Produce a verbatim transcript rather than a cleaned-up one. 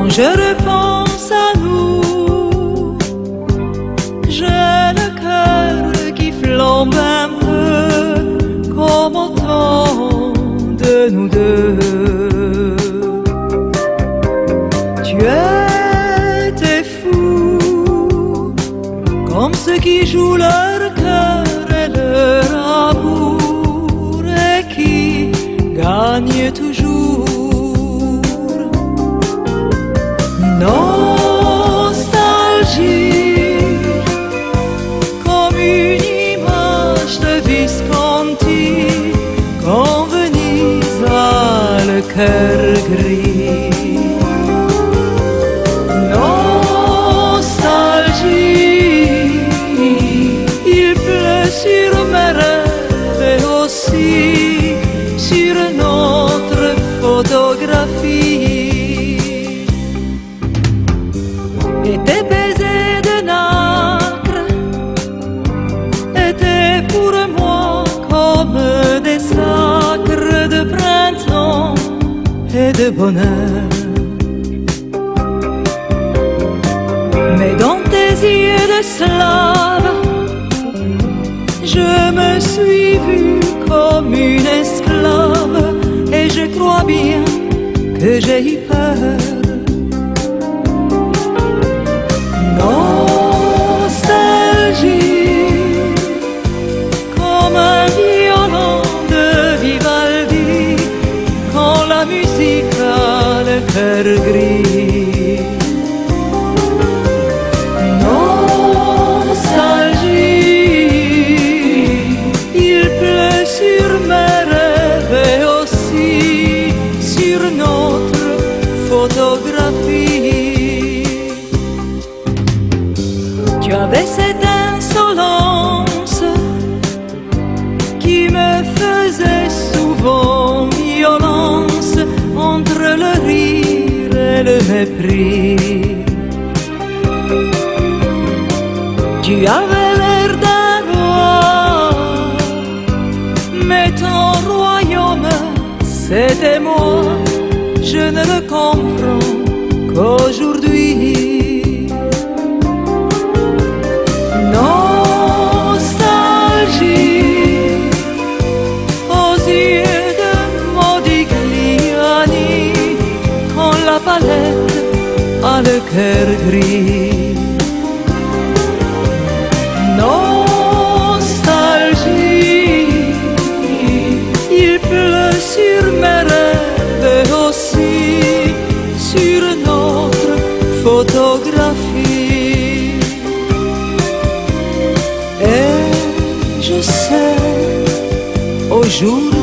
Quand je repense à nous, j'ai le cœur qui flambe un peu comme au temps de nous deux. Tu étais fou, comme ceux qui jouent leur cœur et leur amour et qui gagnent toujours. Nostalgie, comme une image de Visconti, quand Venise a le cœur gris. Nostalgie, il pleut sur mes rêves et aussi sur notre photographie. Et tes baisers de nacre étaient pour moi comme des sacres de printemps et de bonheur. Mais dans tes yeux de slave, je me suis vue comme une esclave, et je crois bien que j'ai eu peur. Nostalgie, comme un violon de Vivaldi, quand la musique a le cœur gris. Nostalgie, il pleut sur mes rêves et aussi sur notre photographie. Tu avais cette insolence qui me faisait souvent violence entre le rire et le mépris. Tu avais l'air d'un roi, mais ton royaume, c'était moi. Je ne le comprends qu'aujourd'hui. Nostalgie, aux yeux de Modigliani, quand la palette a le cœur gris. Nostalgie, il pleut sur mes rêves et aussi sur notre photographie. Et je sais, au jour